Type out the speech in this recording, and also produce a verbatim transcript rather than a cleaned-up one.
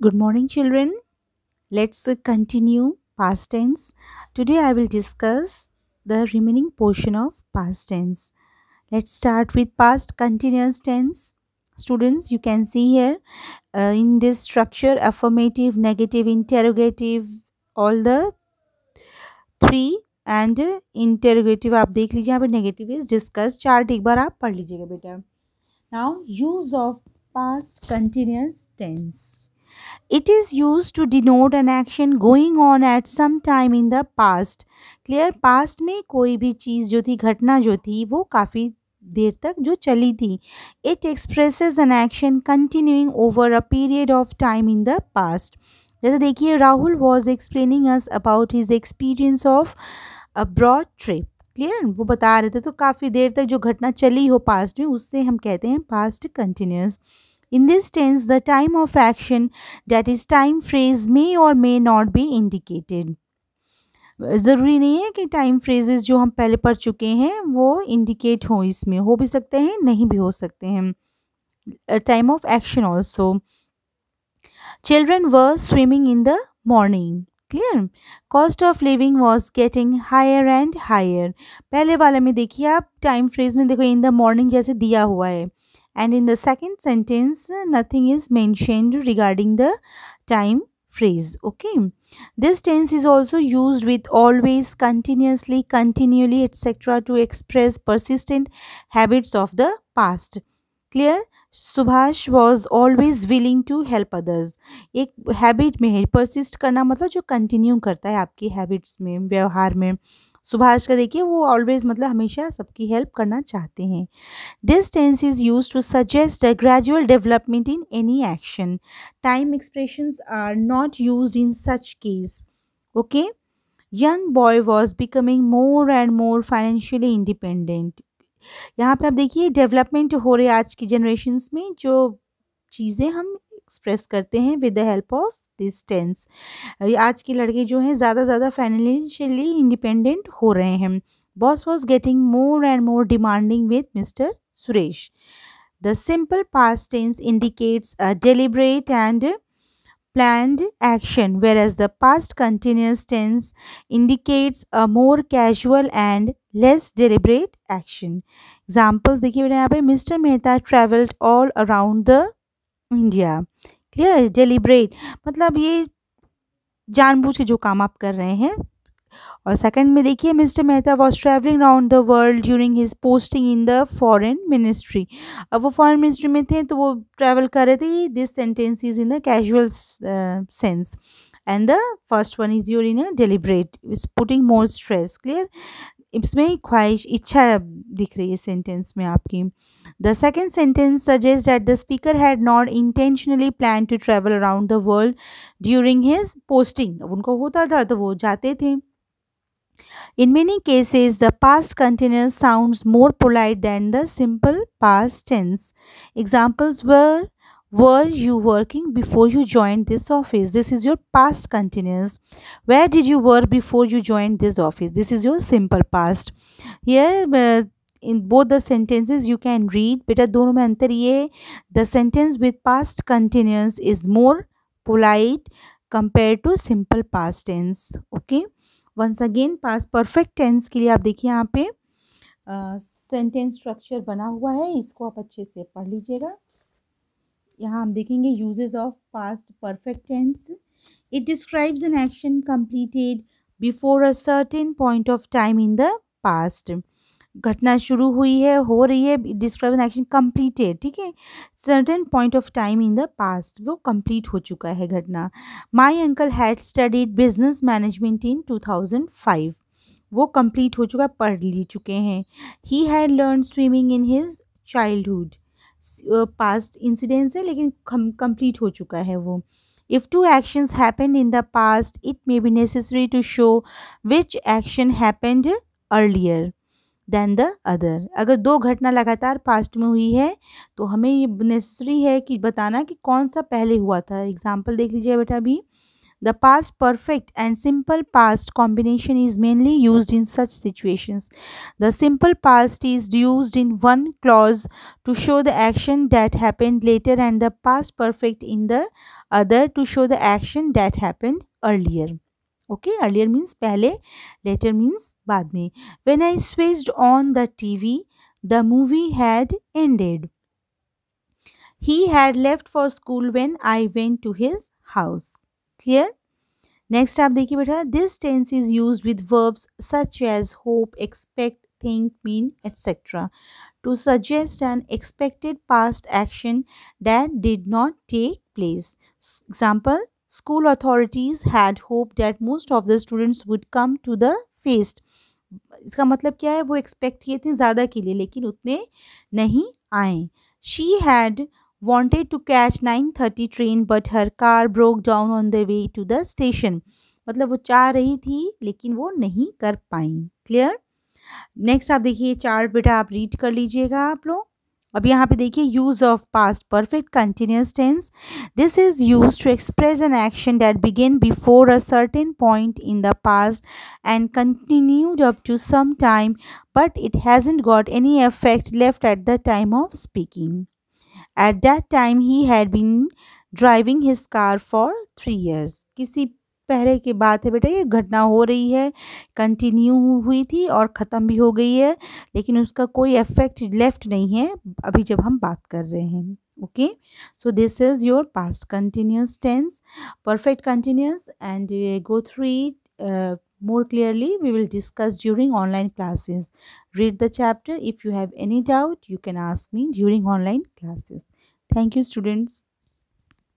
Good morning, children. Let's uh, continue past tense. Today I will discuss the remaining portion of past tense. Let's start with past continuous tense. Students, you can see here uh, in this structure affirmative, negative, interrogative, all the three and uh, interrogative आप देख लीजिए यहाँ पे negative is discussed. Chart एक बार आप पढ़ लीजिएगा बेटा. Now use of past continuous tense. It is used to denote an action going on at some time in the past. Clear? Past में कोई भी चीज़ जो थी, घटना जो थी, वो काफ़ी देर तक जो चली थी. It expresses an action continuing over a period of time in the past. जैसे देखिए, Rahul was explaining us about his experience of a broad trip. Clear? वो बता रहे थे, तो काफ़ी देर तक जो घटना चली हो पास्ट में, उससे हम कहते हैं past continuous. In this tense, the time of action, that is time phrase, may or may not be indicated. ज़रूरी नहीं है कि टाइम फ्रेजेस जो हम पहले पढ़ चुके हैं वो इंडिकेट हो, इसमें हो भी सकते हैं, नहीं भी हो सकते हैं. Time of action also. Children were swimming in the morning. Clear? Cost of living was getting higher and higher. पहले वाले में देखिए आप, टाइम फ्रेज में देखो इन द मॉर्निंग जैसे दिया हुआ है. And in the second sentence, nothing is mentioned regarding the time phrase. Okay. This tense is also used with always, continuously, continually, et cetera to express persistent habits of the past. Clear? Subhash was always willing to help others. एक habit में है, persist करना मतलब जो continue करता है आपकी habits में, व्यवहार में. सुभाष का देखिए, वो ऑलवेज मतलब हमेशा सबकी हेल्प करना चाहते हैं. This tense is used to suggest a gradual development in any action. Time expressions are not used in such case. Okay? Young boy was becoming more and more financially independent. यहाँ पे आप देखिए development हो रही है आज की generations में, जो चीज़ें हम एक्सप्रेस करते हैं with the help of this tense. आज के लड़के जो हैं ज़्यादा ज़्यादा फाइनेंशियली इंडिपेंडेंट हो रहे हैं. Boss was getting more and more demanding with mister Suresh. The simple past tense indicates a deliberate and planned action, whereas the past continuous tense indicates a more casual and less deliberate action. Examples देखिए बेटा यहाँ पे, mister Mehta traveled all around the India. Clear? Deliberate मतलब ये जानबूझ के जो काम आप कर रहे हैं. और सेकंड में देखिए, mister Mehta was travelling around the world during his posting in the foreign ministry. अब वो फॉरेन मिनिस्ट्री में थे तो वो ट्रैवल कर रहे थे. This sentence is in the casual sense and the first one is your in a deliberate, is putting more stress. Clear? इसमें ख्वाहिश, इच्छा दिख रही है सेंटेंस में आपकी. The second sentence suggest that the speaker had not intentionally plan to travel around the world during his posting. अब उनको होता था तो वो जाते थे. In many cases, the past continuous sounds more polite than the simple past tense. Examples were, were you working before you joined this office? This is your past continuous. Where did you work before you joined this office? This is your simple past. Here, uh, in both the sentences you can read, बेटा दोनों में अंतर ये है, the sentence with past continuous is more polite compared to simple past tense. Okay. Once again past perfect tense के लिए आप देखिए यहाँ पे सेंटेंस स्ट्रक्चर बना हुआ है, इसको आप अच्छे से पढ़ लीजिएगा. यहाँ हम देखेंगे uses of past perfect tense. It describes an action completed before a certain point of time in the past. घटना शुरू हुई है, हो रही है, डिस्क्राइब एन एक्शन कंप्लीटेड. ठीक है, certain point of time in the past, वो कंप्लीट हो चुका है घटना. My uncle had studied business management in two thousand five. वो कंप्लीट हो चुका, पढ़ ली चुके हैं. He had learn swimming in his childhood. Past incidence है लेकिन कंप्लीट हो चुका है वो. If two actions happened in the past, it may be necessary to show which action happened earlier than the other. अगर दो घटना लगातार पास्ट में हुई है तो हमें ये नेसेसरी है कि बताना कि कौन सा पहले हुआ था. एग्जाम्पल देख लीजिए बेटा. अभी The past perfect and simple past combination is mainly used in such situations. The simple past is used in one clause to show the action that happened later, and the past perfect in the other to show the action that happened earlier. Okay, earlier means pehle, later means baad mein. When I switched on the T V, the movie had ended. He had left for school when I went to his house. Clear? Next आप देखिए बेटा, this tense is used with verbs such as hope, expect, think, mean, et cetera to suggest an expected past action that did not take place. S- Example: school authorities had hoped that most of the students would come to the feast. इसका मतलब क्या है, वो expect किए थे ज़्यादा के लिए लेकिन उतने नहीं आए. She had wanted to catch nine thirty train but her car broke down on the way to the station. मतलब वो चाह रही थी लेकिन वो नहीं कर पाई. क्लियर? नेक्स्ट आप देखिए चार्ट बेटा, आप रीड कर लीजिएगा आप लोग. अब यहाँ पे देखिए use of past perfect continuous tense. This is use to express an action that begin before a certain point in the past and continued up to some time but it hasn't got any effect left at the time of speaking. At that time he had been driving his car for three years. किसी पहले की बात है बेटा, ये घटना हो रही है, कंटिन्यू हुई थी और ख़त्म भी हो गई है, लेकिन उसका कोई इफेक्ट लेफ्ट नहीं है अभी जब हम बात कर रहे हैं. Okay, so this is your past continuous tense, perfect continuous, and go through it more clearly we will discuss during online classes. Read the chapter. If you have any doubt, you can ask me during online classes. Thank you, students.